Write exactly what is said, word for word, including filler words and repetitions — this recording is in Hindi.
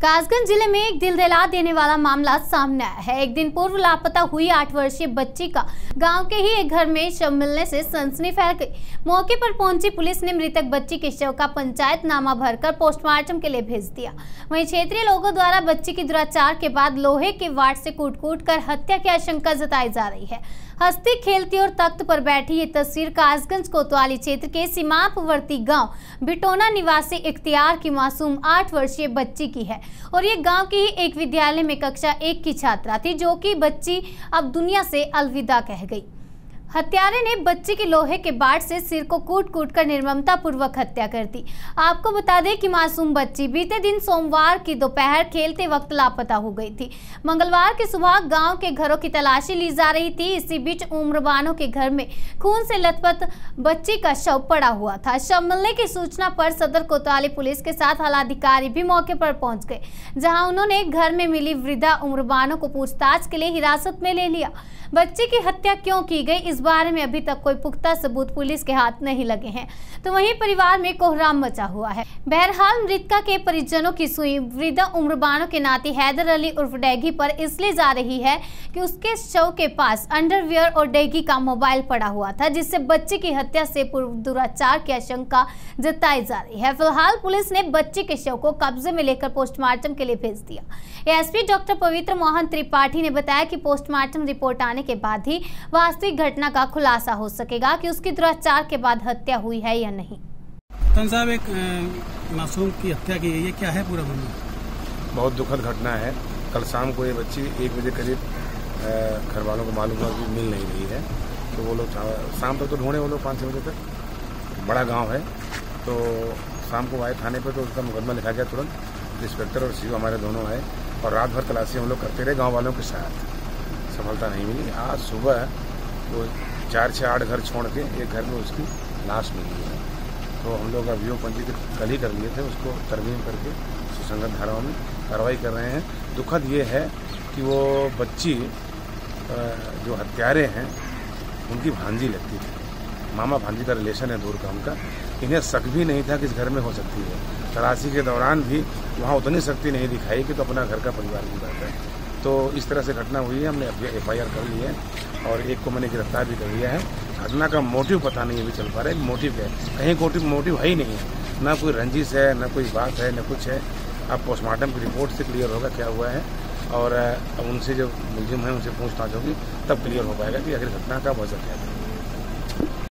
कासगंज जिले में एक दिल दहला देने वाला मामला सामने आया है। एक दिन पूर्व लापता हुई आठ वर्षीय बच्ची का गांव के ही एक घर में शव मिलने से सनसनी फैल गई। मौके पर पहुंची पुलिस ने मृतक बच्ची के शव का पंचायतनामा भरकर पोस्टमार्टम के लिए भेज दिया। वहीं क्षेत्रीय लोगों द्वारा बच्ची की दुराचार के बाद लोहे के वाट से कूट कूट कर हत्या की आशंका जताई जा रही है। हंसती खेलती और तख्त पर बैठी ये तस्वीर कासगंज कोतवाली क्षेत्र के सीमांतवर्ती गांव बिटोना निवासी इख्तियार की मासूम आठ वर्षीय बच्ची की है और ये गांव की ही एक विद्यालय में कक्षा एक की छात्रा थी, जो कि बच्ची अब दुनिया से अलविदा कह गई। हत्यारे ने बच्ची की लोहे के बाट से सिर को कूट कूट कर निर्ममता पूर्वक हत्या कर दी। आपको बता दें कि मासूम बच्ची बीते दिन सोमवार की दोपहर खेलते वक्त लापता हो गई थी। मंगलवार की सुबह गांव के घरों की तलाशी ली जा रही थी। इसी बीच उम्रबानों के घर में खून से लथपथ बच्ची का शव पड़ा हुआ था। शव मिलने की सूचना पर सदर कोतवाली पुलिस के साथ आलाधिकारी भी मौके पर पहुंच गए, जहां उन्होंने घर में मिली वृद्धा उम्रबानों को पूछताछ के लिए हिरासत में ले लिया। बच्ची की हत्या क्यों की गई, इस बारे में अभी तक कोई पुख्ता सबूत पुलिस के हाथ नहीं लगे हैं, तो वहीं परिवार में कोहराम मचा हुआ है। बहरहाल मृतका के परिजनों की सुई वृद्धा उम्रबानों के नाती हैदर अली उर्फ डैगी पर इसलिए जा रही है कि उसके शव के पास अंडरवियर और डैगी का मोबाइल पड़ा हुआ था, जिससे बच्ची की हत्या से पूर्व दुराचार की आशंका जताई जा रही है। फिलहाल पुलिस ने बच्ची के शव को कब्जे में लेकर पोस्टमार्टम के लिए भेज दिया। एसपी डॉक्टर पवित्र मोहन त्रिपाठी ने बताया कि पोस्टमार्टम रिपोर्ट आने के बाद ही वास्तविक घटना का खुलासा हो सकेगा कि उसकी दुराचार के बाद हत्या हुई है या नहीं। कौन साहब, एक मासूम की हत्या की गई है, क्या है पूरा मामला? बहुत दुखद घटना है। कल शाम को ये बच्ची एक बजे करीब घर वालों को मालूम हुआ कि मिल नहीं रही है, तो वो लोग शाम तक तो ढूंढे वो लोग पाँच छः बजे तक। बड़ा गांव है, तो शाम को आए थाने पे, तो उसका मुकदमा लिखा गया तुरंत। इंस्पेक्टर और सीओ हमारे दोनों आए और रात भर तलाशी हम लोग करते रहे गाँव वालों के साथ। सफलता नहीं मिली। आज सुबह वो चार से आठ घर छोड़ के एक घर में उसकी लाश मिली है, तो हम लोग अभियोग पंजीकृत कल ही कर लिए थे, उसको तरमीम करके सुसंगत धाराओं में कार्रवाई कर रहे हैं। दुखद ये है कि वो बच्ची जो हत्यारे हैं उनकी भांजी लगती थी, मामा भांजी का रिलेशन है दूर का उनका। इन्हें शक भी नहीं था कि इस घर में हो सकती है। तलाशी के दौरान भी वहाँ उतनी शक्ति नहीं दिखाई कि तो अपना घर का परिवार की बात है। तो इस तरह से घटना हुई है। हमने एफ आई आर कर ली है और एक को मैंने गिरफ्तार भी कर लिया है। घटना का मोटिव पता नहीं अभी चल पा रहा है, मोटिव है कहीं मोटिव मोटिव है ही नहीं है, ना कोई रंजिश है, ना कोई बात है, ना कुछ है। अब पोस्टमार्टम की रिपोर्ट से क्लियर होगा क्या हुआ है, और उनसे जो मुलजिम है उनसे पूछताछ होगी, तब क्लियर हो पाएगा कि आखिर घटना का वजह क्या है।